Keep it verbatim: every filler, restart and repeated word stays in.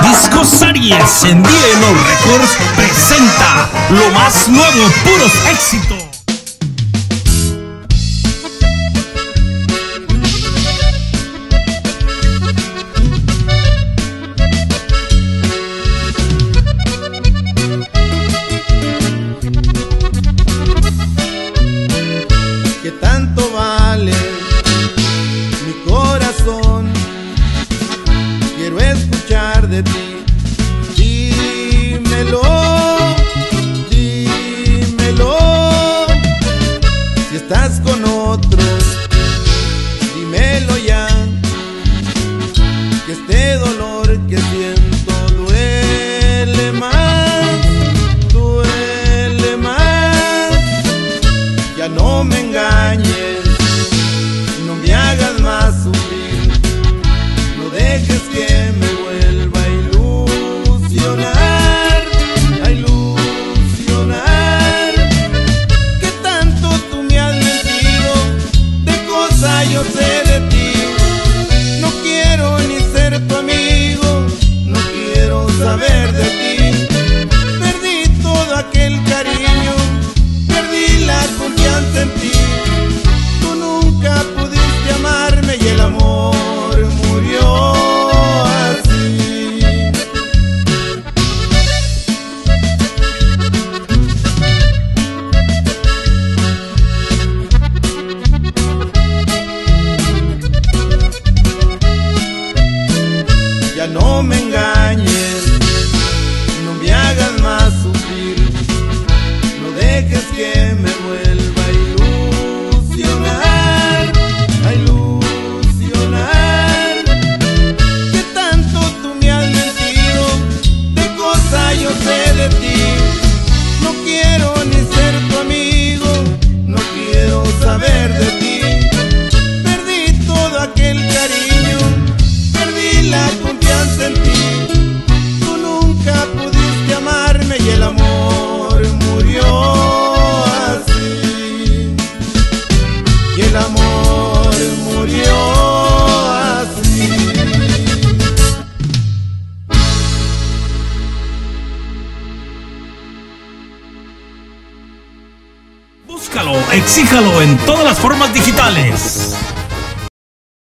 Discos Aries en D N O Records presenta lo más nuevo, puros éxitos. ¿Qué tanto vale mi corazón? Quiero escuchar de ti. Dímelo, dímelo. Si estás con otro, dímelo ya. Que este dolor que siento duele más, duele más. Ya no me engañes, no me hagas más sufrir, no dejes que me vuelva a ilusionar, a ilusionar. Que tanto tú me has mentido, de cosa yo sé de ti. No quiero ni ser tu amigo, no quiero saber de ti. Perdí todo aquel cariño, perdí la confianza en ti. Tú nunca pudiste amarme y el amor murió así. Ya no me engañes, no me hagas más sufrir, no dejes que me vuelva a ilusionar, a ilusionar. Que tanto tú me has mentido, de cosa yo sé de ti. No quiero ni ser tu amigo, no quiero saber de ti. Perdí todo aquel cariño, perdí la confianza en ti. Tú nunca pudiste amarme y el amor murió así. Y el amor murió así. Búscalo, exíjalo en todas las formas digitales.